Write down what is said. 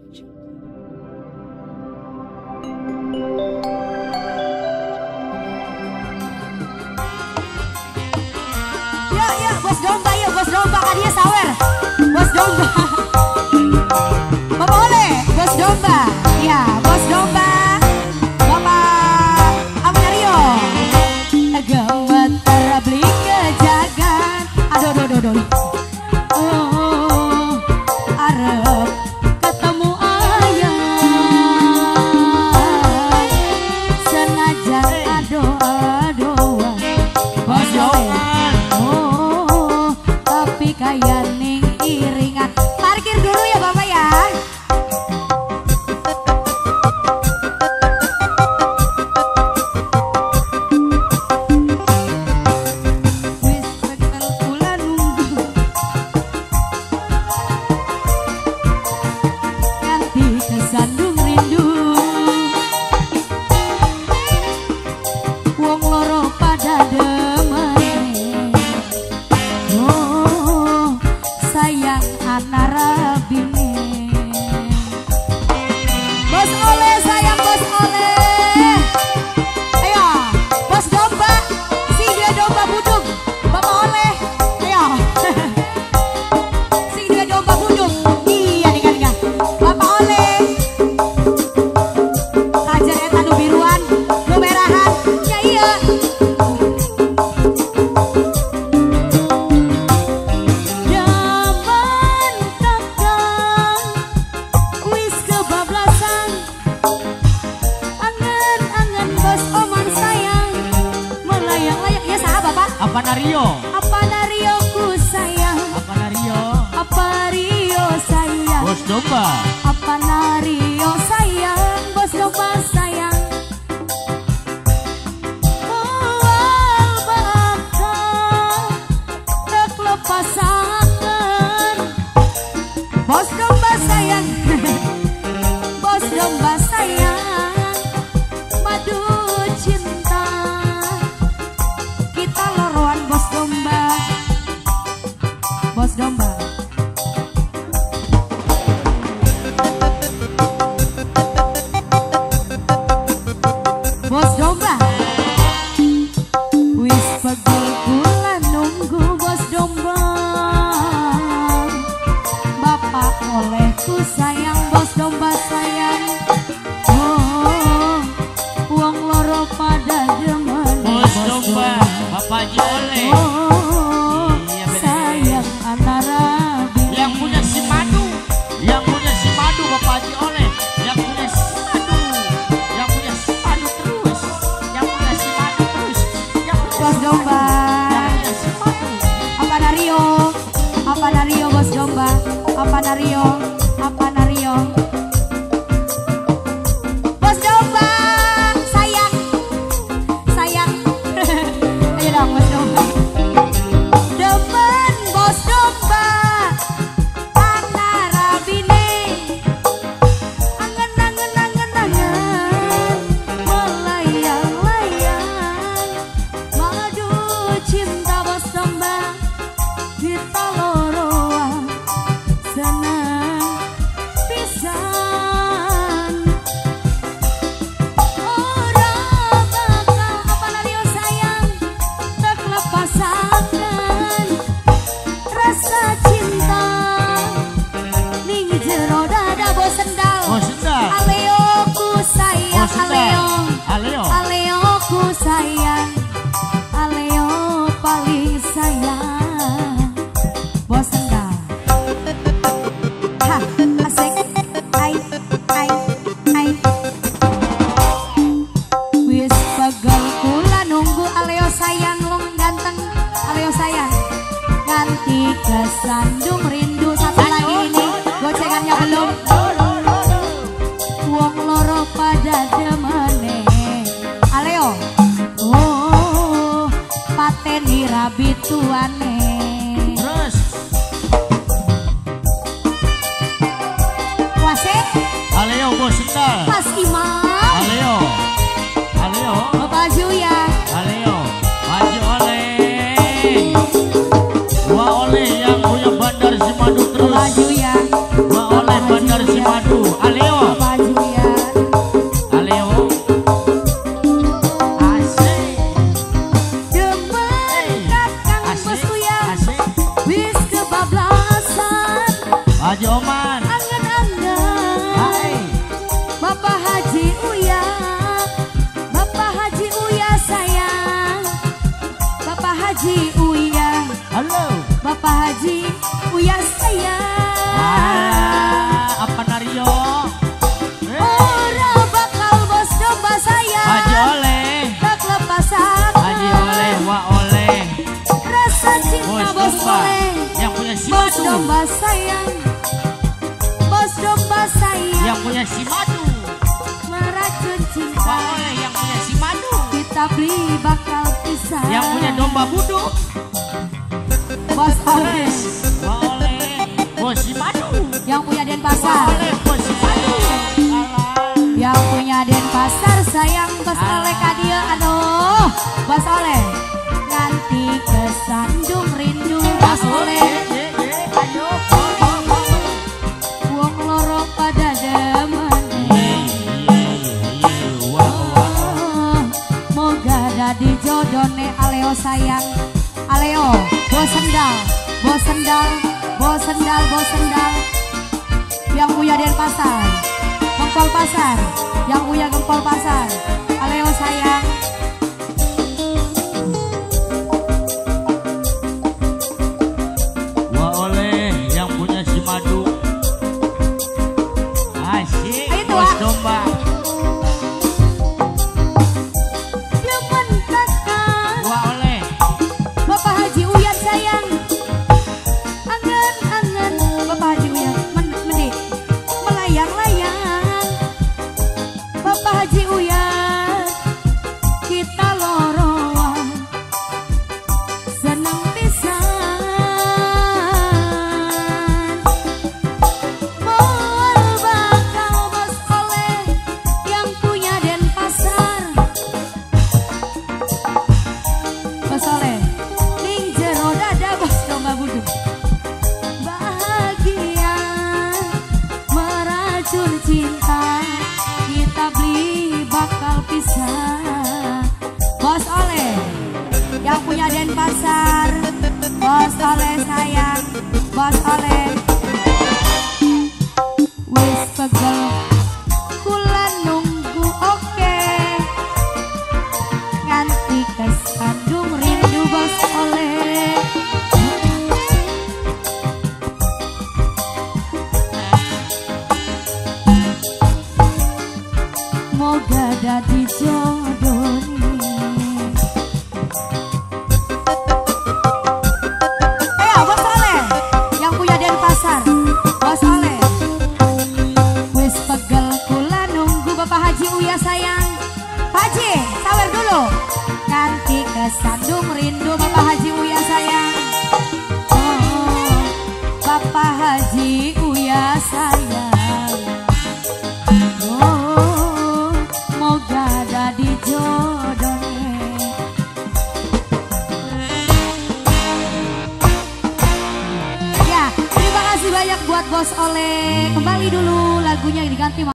Bos domba, yuk bos domba, kan dia sawer. Bos domba. Bapak Oleh, bos domba. Ya, bos domba. Bapak Amario. Gemeter beli kejagan. Aduh, aduh, aduh, aduh. Oh, arep ketemu ayah. Senajan adoa-doa. Bos domba. Kayak ning iringan. Parkir dulu ya Bapak ya. Wis bekel kula nunggu ganti kesandung rindu. Wong loro pada demen. Oh, sayang antara bini. Bos Oleh sayang bos Oleh. Ayo bos domba, si dia domba buduk. Bapak Oleh, ayo. Si dia domba buduk. Iya nih kan. Bapak Oleh. Kajar eta nu biruan, nu merahan. Ya iya. Apa Nario? Apa Nario ku sayang? Apa Nario? Apa Rio sayang? Bos domba. Apa Nario sayang? Bos domba sayang. Mual bakal tak lepasangan. Bos domba sayang. Bos domba sayang. Madu cinta. Kita loroan bos domba. Bos domba. Bos domba. Wis pegel kula nunggu bos domba. Bapak Olehku sayang bos domba sayang. Oh, wong loro pada demen. Bos domba. Bapak Haji Oleh. Oh, iya, sayang antara bini. Yang punya si madu. Yang punya si madu Bapak Haji Oleh. Yang punya si madu. Yang punya si madu terus. Yang punya si madu terus. Bos domba. Yang punya si madu. Apa Nario? Apa Nario bos domba? Apa Nario? Apa Nario? Bos domba, sayang, sayang. Ayo dong bos domba. Demen bos domba. Antara bini. Angen, angen, angen, angen. Melayang-layang. Madu cinta bos domba. Kita loroan senang pisan. Orang bakal apa Nario sayang tak lepasakan rasa cinta ning jero dada bos sendal. Bos sendal. Aleo ku sayang. Bos sendal. Aleo. Aleo. Aleo ku sayang. Aleo paling sayang. Bos sendal. Hah, asik. Ai, ai, ai. Wis pegel kula nunggu Aleo sayang long ganteng. Aleo sayang. Ganti kesandung rindu satu lagi ini. Gocengannya belum. Wong loro pada demene. Aleo. Oh, pateni rabi tuane. Terus. Wase, Aleo bos sendal. Mas Imam. Aleo. Aleo. Bapak Juya. Aleo. Haji Oleh. Dua Oleh yang punya bandar si madu terus. Bapak Juya. Wa oleh Bandar Simadu. Aleo. Bapak Haji Uyan. Aleo. Asik. Demen kakang Bos Asik. Uyan. Asik. Wis kebablasan. Haji Oman. Angen-angen. Hai. Bapak Haji Uya, Bapak Haji Uya sayang, Bapak Haji Uya, Halo. Bapak Haji Uya sayang. Apa Nario? Ora bakal bos domba sayang, Haji Oleh. tak lepasan. Haji Oleh. Wa oleh. Rasa cinta bos domba oleh, yang punya si bos madu. domba sayang, bos domba sayang. Yang punya si madu. Meracun Wa cinta, oleh yang punya si madu. kita beli bakal pisah. Yang punya domba buduk. Bos oleh. Wa oleh bos si madu. Yang punya Wa Denpasar, oleh bos si madu. Alah. yang punya Denpasar sayang Bos Oleh kadia, aduh Bos Oleh nganti kesandung rindu Bos Oleh Ayo. wong loro pada demen. Moga dadi jodone Aleo sayang, Aleo bos sendal, bos sendal, bos sendal, bos sendal. Yang punya Denpasar, Gempol Pasar, yang punya Gempol Pasar, Aleo sayang. Wa oleh yang punya si madu. Asik. Ayo, Bos Tua. domba. Demen kakak, Wa oleh. Bapak Haji Uyan sayang. Angen-angen, Bapak Haji Uyan, menik, melayang-layang. Bapak Haji Uyan, kita loroan, senang pisan. Moal bakal Bos Oleh yang punya Denpasar. Bos Oleh, ning jero dada bos domba buduk. Bahagia meracun cinta, kita beli bakal pisah. Bos Oleh yang punya Denpasar, Bos Oleh sayang, Bos Oleh. Wis pegel kula nunggu oke, nganti kesandung rindu Bos Oleh. Moga dadi jodone. Ayo Bos Oleh yang punya Denpasar, Bos Oleh. Wis pegel kula nunggu Bapak Haji Uya sayang. Pak Haji, sawer dulu. Nganti kesandung rindu Bapak Haji Uya sayang. Oh, Bapak Haji Uya sayang. Oh, moga dadi jodone. Ya, terima kasih banyak buat Bos Oleh. Kembali dulu lagunya diganti.